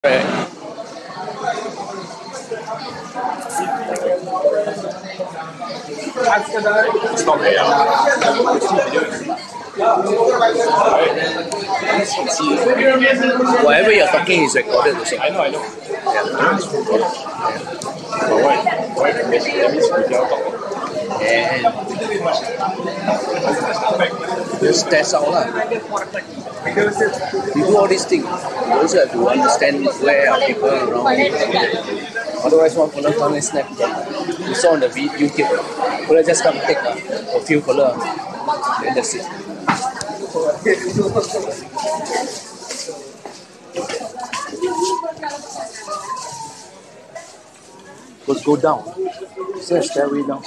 Stop it. Whatever you're talking is recorded also. I know. Yeah. But why? That means we cannot talk. And just test out lah. You do all these things, you also have to understand where are people around you. Otherwise, one fella come and snap. You saw on the YouTube, fella just come take a few fella, then that's it. Let's go down. Is there a stairway down?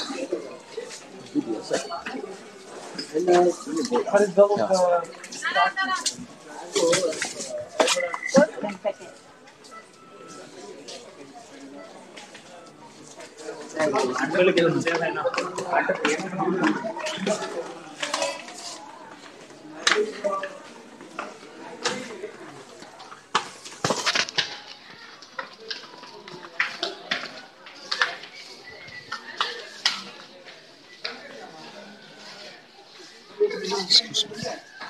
Excuse me.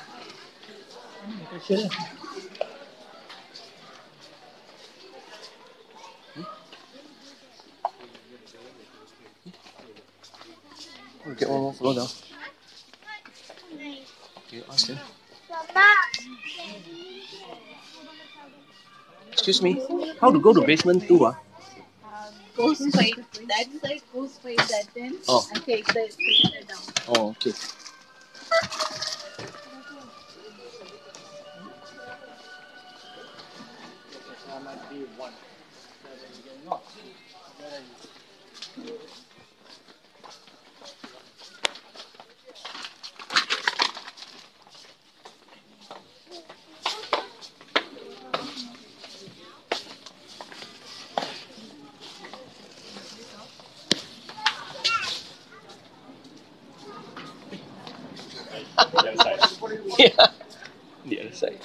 We'll get one more floor down. Okay, ask him. Excuse me, how to go to basement 2? Go straight that side, go straight that end, and take the elevator down. Oh, okay. The other side. Yeah, the other side.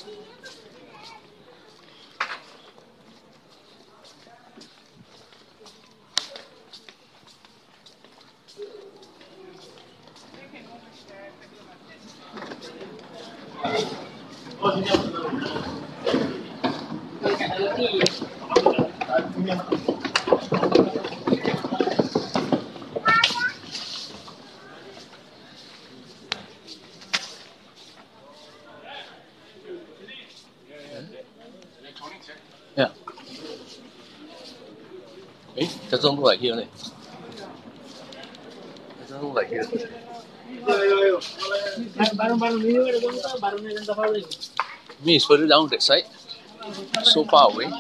Yeah. Doesn't look like here. Doesn't look like here. Me is further down that side. So far away.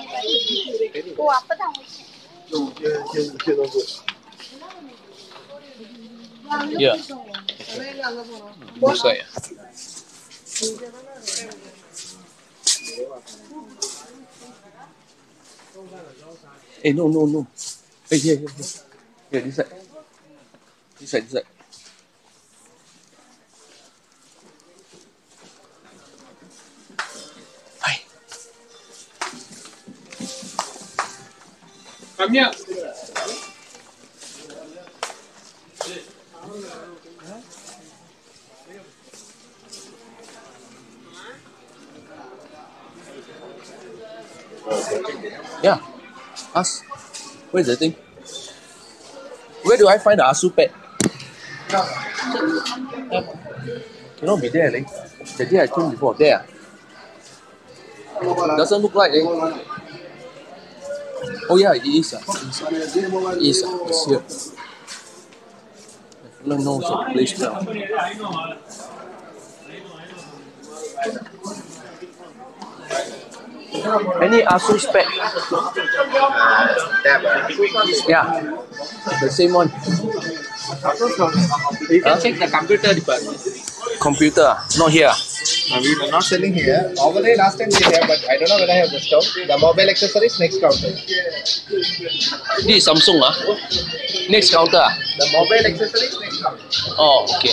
Yeah. This side. Hey, no. Hey, here. Here, this side. This side. Hi. Come here. Yeah. Ask. Where's the thing? Where do I find the Asu pad? Cannot be there, leh. The day I came before, there. Doesn't look like, Oh yeah, it is. It's here. No knows the place now. Any Asus spec? Yeah, the same one. You can check the computer department. Computer, not here. We are not selling here. Over there last time we had, but I don't know whether I have the stock. The mobile accessories next counter. This is Samsung, Next counter. The mobile accessories next counter. Oh, okay.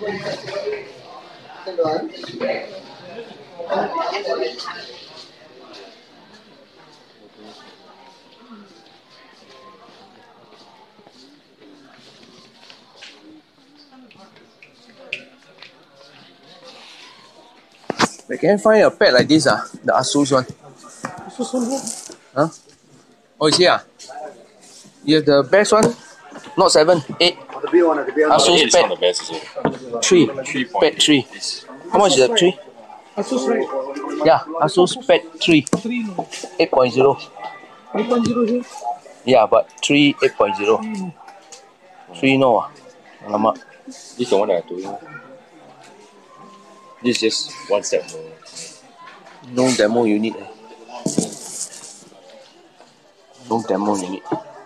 They can find a pad like this, the Asus one. Huh? Oh, is here? You have the best one? Not 7, 8. Asus It's not the pad best, is it? 3. 3 Pad 3. How much is that? 3? Asus, right? Yeah, Asus pad 3. 3 no. 8.0. 8.0 here. Yeah, but 3 8.0. 3 no. Alamak. This is the one that I'm doing. This is just one step more. No demo unit. No demo unit.